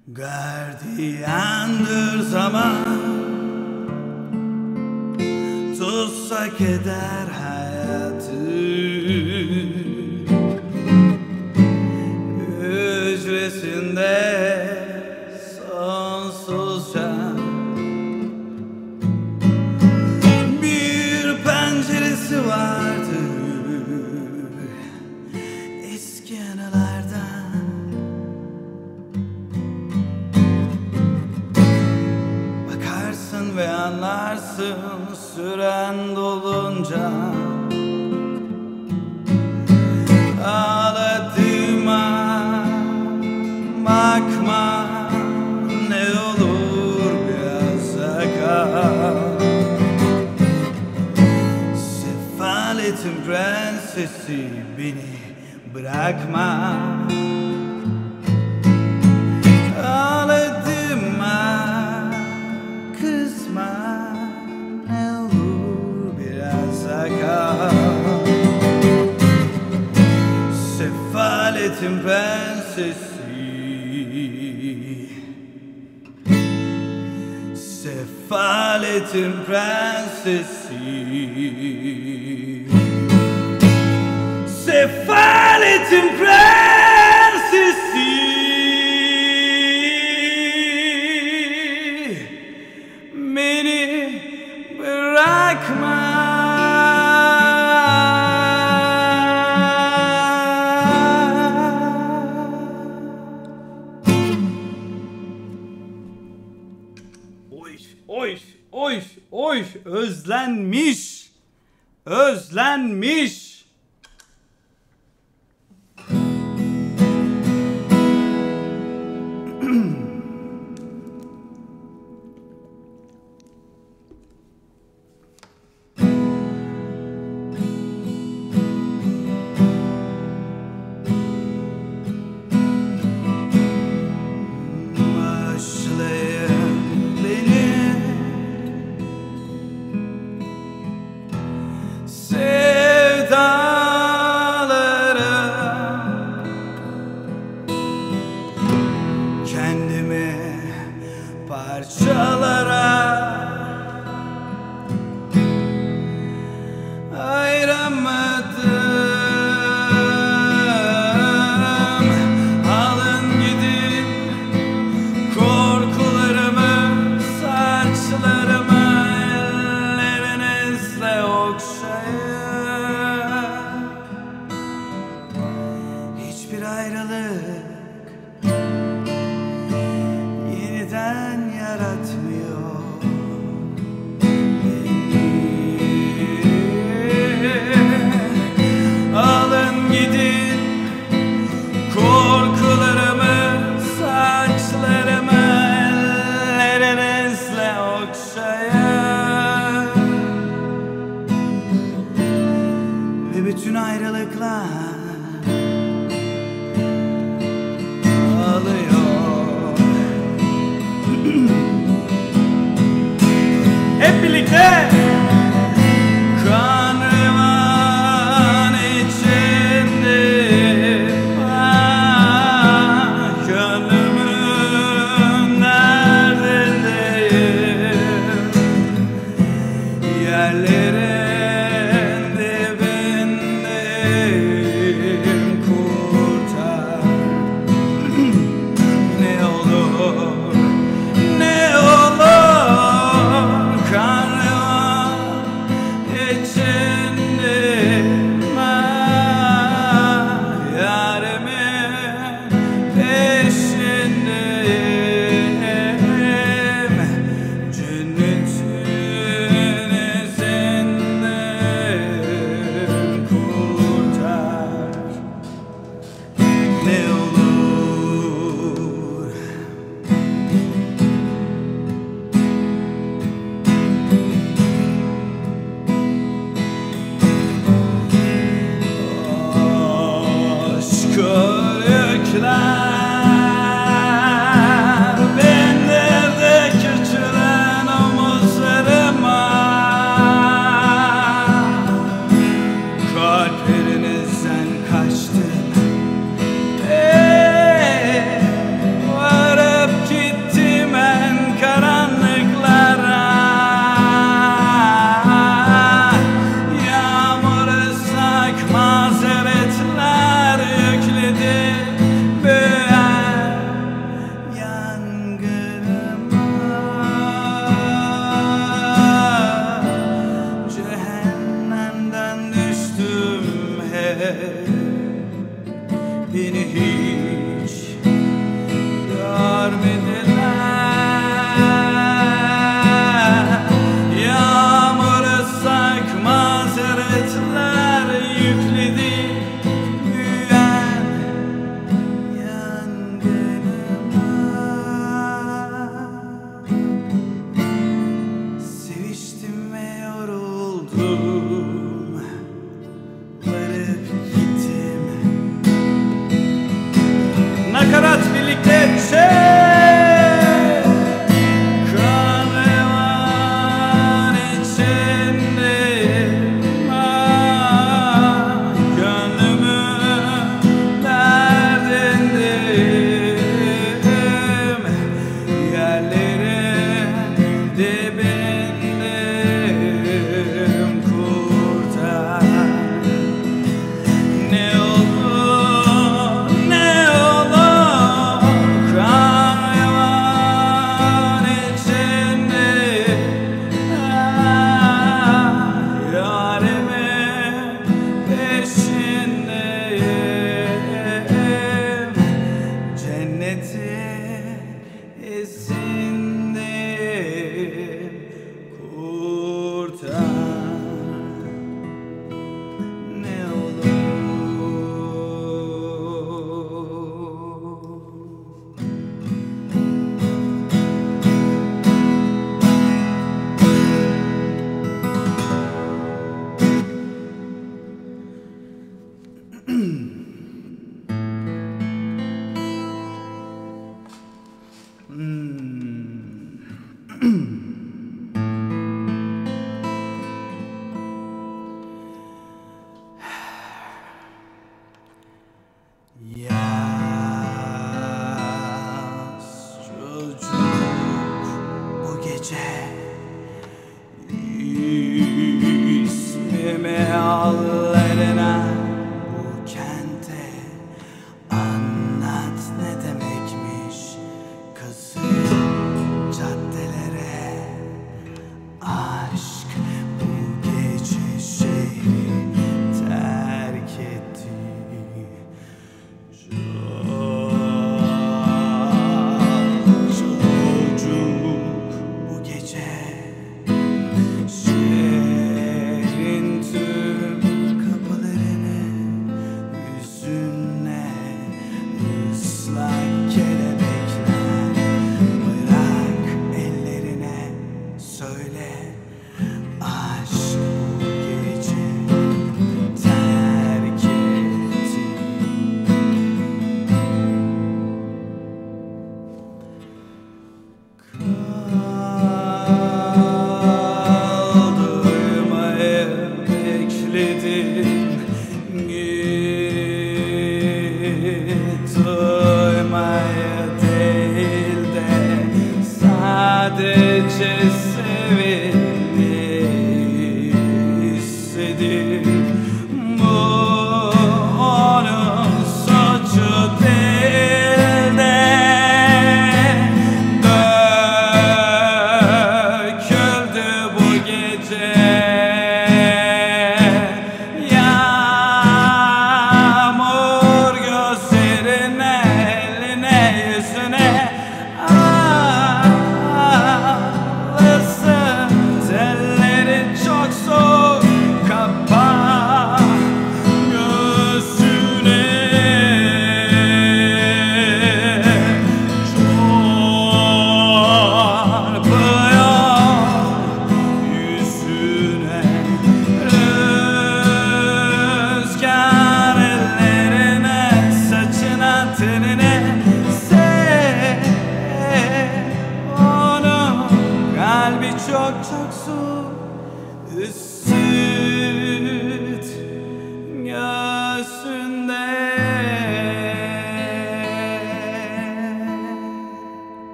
Gardiyandır zaman, tutsak eder hayatı. Hücresinde sonsuzca bir penceresi vardı eski anılardan. Bakarsın ve anlarsın süren dolunca, ağladığıma bakma, ne olur biraz akar. Sefaletin prensesi beni bırakma. Ağladığıma kızma, ne olur biraz akar. Sefaletin prensesi, sefaletin prensesi, sefaletin prensesi, beni bırakma. Oy, özlenmiş, özlenmiş. Kendimi parçalara ayıramadım. Alın gidin korkularımı, saçlarımı ellerinizle okşayın. Hiçbir ayrılık yeniden yaratmıyor.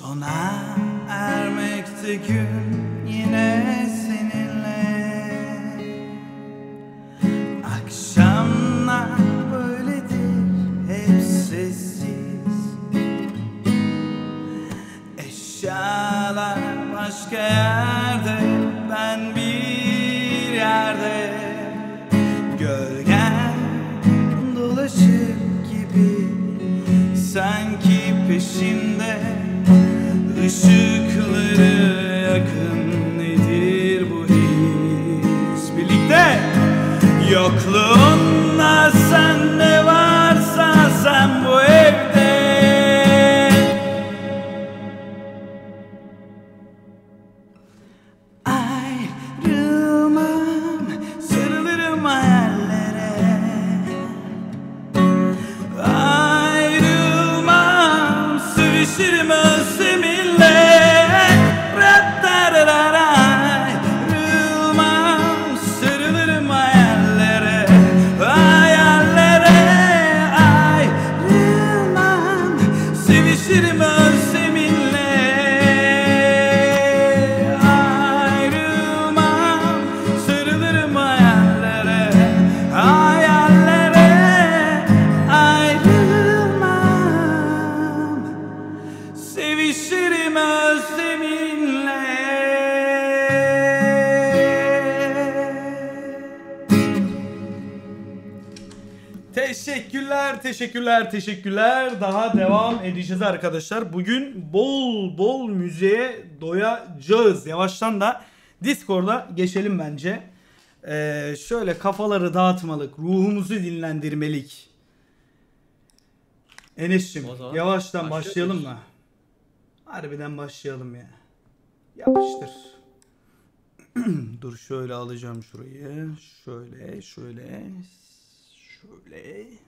sona ermekte gün yine seninle. Akşamlar böyledir, hep sessiz. Eşyalar başka yerde, ben bir yerde. Gölgen dolaşır gibi, sanki peşimde. Işıkları yakın, nedir bu his? Birlikte! Yokluğunla sen ne varsa sen bu evde. Ayrılmam, sarılırım hayallere. Ayrılmam, sevişirim özleminle. Ayrılmam, sarılırım hayallere. Hayallere ayrılmam, sevişirim özleminle. Ayrılmam, sarılırım hayallere. Hayallere ayrılmam, sevişirim özleminle. Teşekkürler, teşekkürler, teşekkürler. Daha devam edeceğiz arkadaşlar. Bugün bol bol müziğe doyacağız. Yavaştan da Discord'a geçelim bence. Şöyle kafaları dağıtmalık, ruhumuzu dinlendirmelik. Enes'cim O zaman yavaştan başlıyoruz. başlayalım mı? Harbiden başlayalım ya. Yapıştır. Dur şöyle alacağım şurayı. Şöyle.